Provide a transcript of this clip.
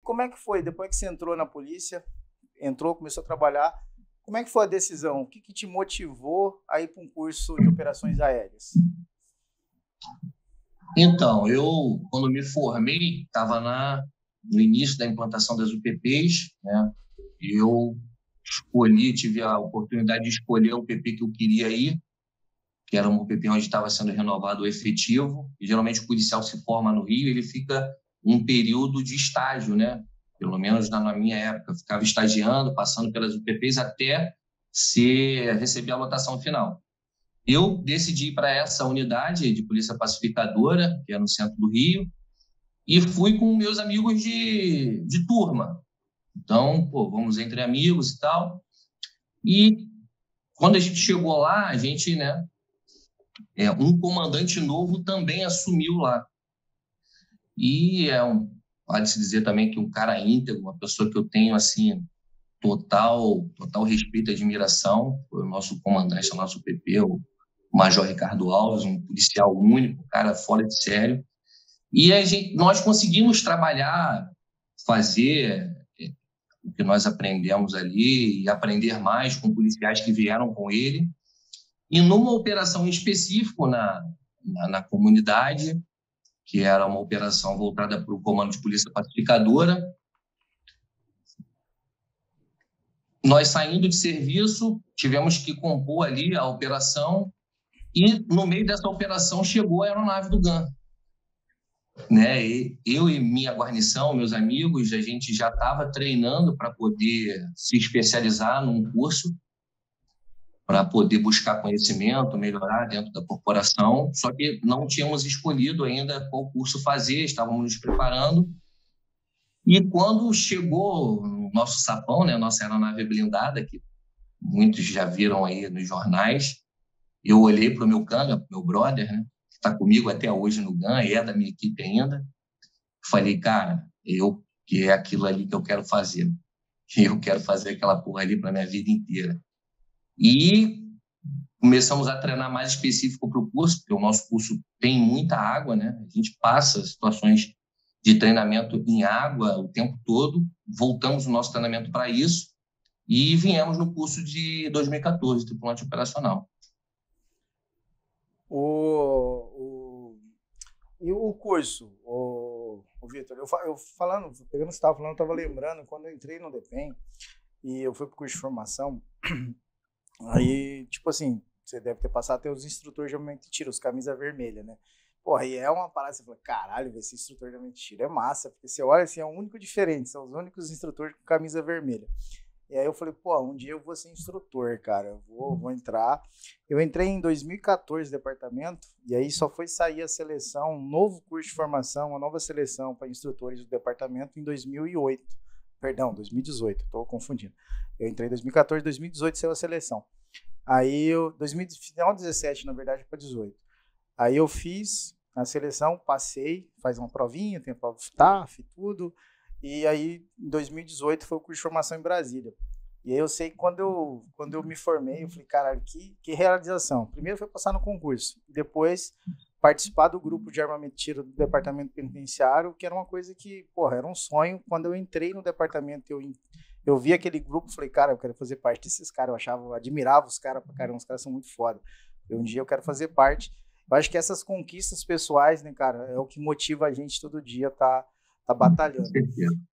como é que foi, depois que você entrou na polícia, começou a trabalhar, como é que foi a decisão? O que te motivou a ir para um curso de operações aéreas? Então, quando me formei, estava no início da implantação das UPPs, né? Eu tive a oportunidade de escolher o UPP que eu queria ir, que era um UPP onde estava sendo renovado o efetivo. E, geralmente, o policial se forma no Rio, ele fica um período de estágio, né? Pelo menos na minha época, eu ficava estagiando, passando pelas UPPs até receber a lotação final. Eu decidi ir para essa unidade de polícia pacificadora, que é no centro do Rio, e fui com meus amigos de turma. Então, vamos entre amigos e tal. E quando a gente chegou lá, a gente, né, um comandante novo também assumiu lá. E pode-se dizer também que um cara íntegro, uma pessoa que eu tenho, assim, total respeito e admiração, foi o nosso comandante, o nosso PP, o Major Ricardo Alves, um policial único, um cara fora de sério. E nós conseguimos trabalhar, fazer o que nós aprendemos ali e aprender mais com policiais que vieram com ele. E numa operação em específico na comunidade, que era uma operação voltada para o Comando de Polícia Pacificadora, nós, saindo de serviço, tivemos que compor ali a operação e, no meio dessa operação, chegou a aeronave do GAN. Né? Eu e minha guarnição, meus amigos, a gente já estava treinando para poder se especializar num curso, para poder buscar conhecimento, melhorar dentro da corporação, só que não tínhamos escolhido ainda qual curso fazer, estávamos nos preparando. E quando chegou o nosso sapão, né, nossa aeronave blindada, que muitos já viram aí nos jornais, eu olhei para o meu canga, meu brother, né, que está comigo até hoje no GAN, é da minha equipe ainda. Falei, cara, que é aquilo ali que eu quero fazer. Eu quero fazer aquela porra ali para minha vida inteira. E começamos a treinar mais específico para o curso, porque o nosso curso tem muita água, né? A gente passa situações de treinamento em água o tempo todo. Voltamos o nosso treinamento para isso e viemos no curso de 2014, tripulante operacional. E o curso, o Vitor, eu falando, pegando o que você estava falando, eu estava lembrando, quando eu entrei no DEPEN e eu fui para o curso de formação, aí, tipo assim, você deve ter passado até os instrutores de mente tiro, os camisa vermelha, né? Porra, e é uma parada, você fala, caralho, esse instrutor de mente tiro é massa, porque você olha assim, é o único diferente, são os únicos instrutores com camisa vermelha. E aí eu falei, pô, um dia eu vou ser instrutor, cara, eu vou entrar. Eu entrei em 2014 no departamento, e aí só foi sair a seleção, um novo curso de formação, uma nova seleção para instrutores do departamento em 2008. Perdão, 2018, estou confundindo. Eu entrei em 2014, 2018 saiu a seleção. Aí eu, final de 17, na verdade, para 18. Aí eu fiz a seleção, passei, faz uma provinha, tem a prova TAF e tudo. E aí, em 2018, foi o curso de formação em Brasília. E aí eu sei que quando eu me formei, eu falei, caralho, que realização. Primeiro foi passar no concurso, depois participar do grupo de armamento e tiro do departamento penitenciário, que era uma coisa que, porra, era um sonho. Quando eu entrei no departamento, eu vi aquele grupo, falei, cara, eu quero fazer parte desses caras. Eu admirava os caras pra caramba, os caras são muito foda. Um dia eu quero fazer parte. Eu acho que essas conquistas pessoais, né, cara, é o que motiva a gente todo dia tá batalhando.